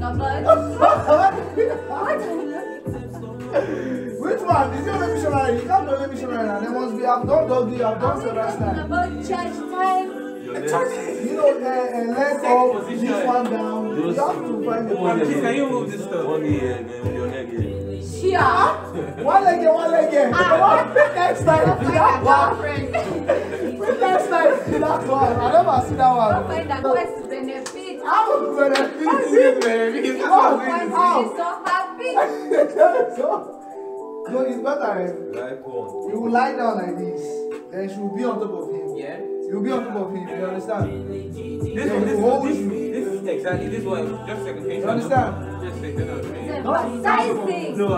about? Which one? Is it only missionary? You can't be only missionary now. There must be I've done doggy, I've done several times. About church time. You know, leg up, this one down. You have to find the one. Can you move this stuff? One here, then your leg here. Sure. One leg here, one leg here. Next time, that one. Next time, that one. I never see that one. I'll find that quest benefit. How benefit? How? So happy. So it's better. Like one. You will lie down like this. Then she will be on top of him. Yeah. You will be on top of him. You understand? This is exactly this one. Just a second. You understand? Just a second. Emphasizing. No,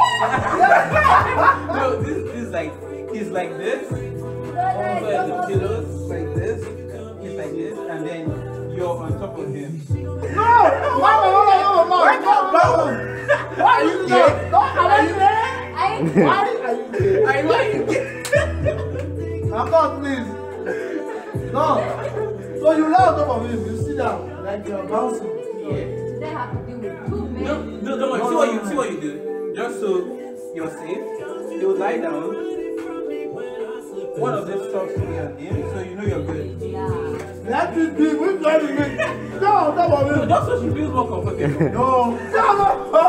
no. This is like he's like this. Over the pillows like this. He's like this, and then you're on top of him. No! Why are you gay? Why are you gay? I'm not, please. No. So you lie on top of him, you sit down like you're bouncing. They have to deal with two men. No, don't worry. See what you do. Just so you're safe. You lie down. One of them stops me and him, so you know you're good. Yeah. That is big. Which one is it? No, on top of him. Just so she feels more comfortable. No. No, Why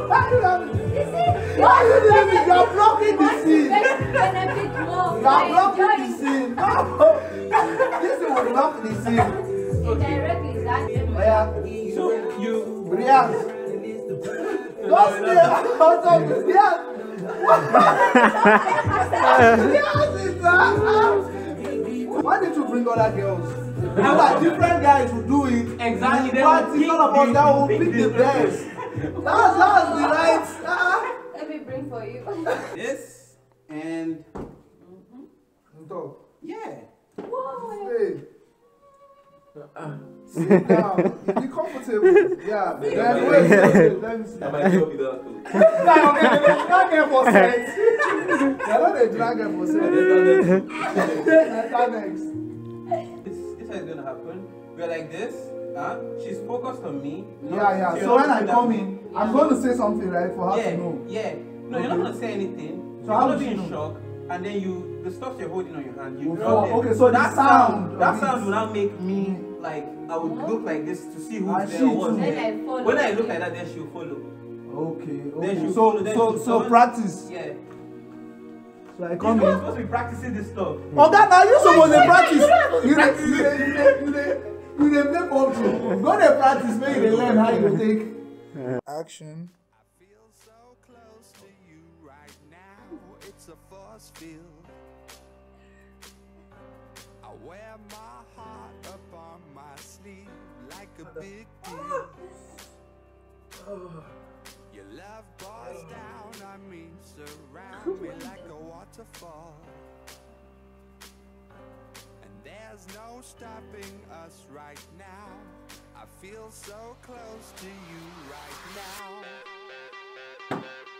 are you doing it? You're blocking the scene. Benefit more. You're blocking the scene. No. This will block the scene. Indirectly, that So you React. Don't stay out of the react. Why did you bring other girls? Because like different guys will do it. exactly. Practice all of us that will pick the best. That's the right. let me bring for you. This and Talk. yeah. Whoa. Stay. Sit down. Be comfortable. Yeah. Then wait. Let me see. That might help you that too. Dragon for sex. They're not a dragon for sex. Next. This is gonna happen. We're like this. She's focused on me. Yeah. So when I come in, I'm going to say something, right, for her to know. Yeah. No, you're not gonna say anything. So you're how gonna would be she in know? shock, and then the stuff you're holding on your hand, you Oh, drop them. okay, so the sound of that it. sound will now make me like I would look like this to see who's And there she or what's too. there. Then I follow. When I look like that, then she'll follow. Okay. Then she'll So follow, then she'll so turn. practice. Yeah. So I You're come not in. supposed to be practicing this stuff. Oh, that now you supposed to practice. You practice. dey play PUBG. Go dey practice make you dey learn how you go take. Action. I feel so close to you right now. It's a force field. I wear my heart up on my sleeve like a big deal. Your love pours down on me, surround me like a waterfall. And there's no stopping us right now. I feel so close to you right now.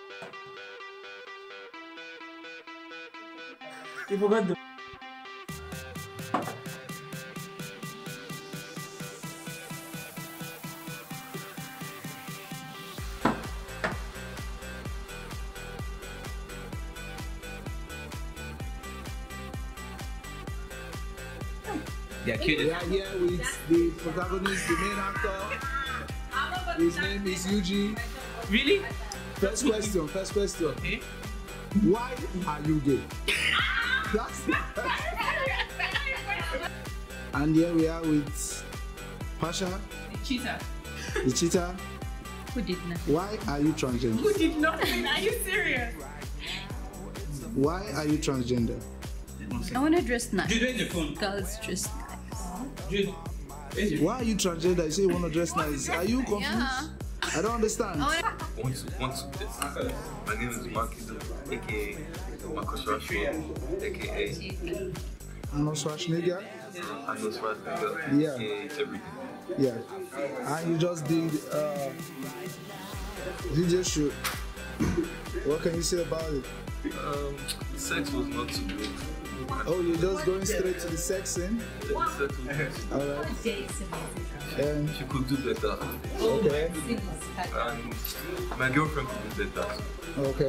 You forgot the. Yeah, We are here with the protagonist, the main actor. His name is Eugene. Really? First question. Okay. Why are you gay? That's And here we are with Pasha, Cheater. the cheetah. Who did not? Why are you transgender? Who did not? Are you serious? Why are you transgender? I want to dress nice. Dude, where's your phone? Girls dress nice. Dude, where's your Why are you transgender? You say you want to dress nice. Are you confused? Yeah. I don't understand. Want to this. My name is Markido, aka Marcus Rashford, aka Arnold Schwarzenegger. Arnold Schwarzenegger, Yeah. aka everything. Yeah. And you just did DJ shoot. What can you say about it? Sex was not too good. Oh, you're just going straight to the sex scene? Alright. And She could do better. okay. And my girlfriend could do better. Okay.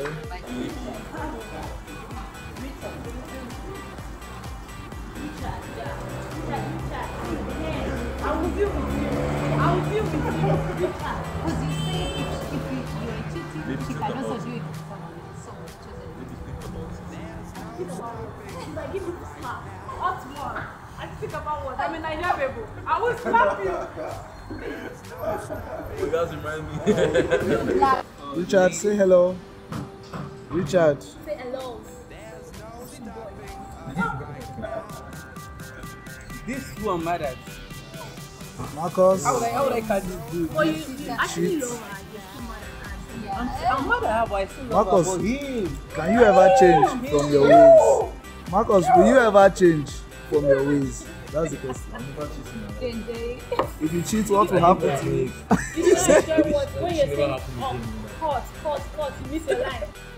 I will deal with you. I will deal with you. Because you say if you are cheating, she can also do it with someone else. So Like, give me the slap. Hot one. I think about what? I'm a Nigerian baby. I will slap you. You guys remind me. Richard, say hello. Richard. Say hello. This is who I'm mad at. Marcus. How would I catch this dude? But you actually love her. You're still mad at her. I'm mad at her, but I still love Marcus, her. But him. can you ever change from your ways? Marcus, will you ever change from your ways? That's the question. If you cheat, what will happen to you? You enjoy what? When you're saying, hot, you miss your line.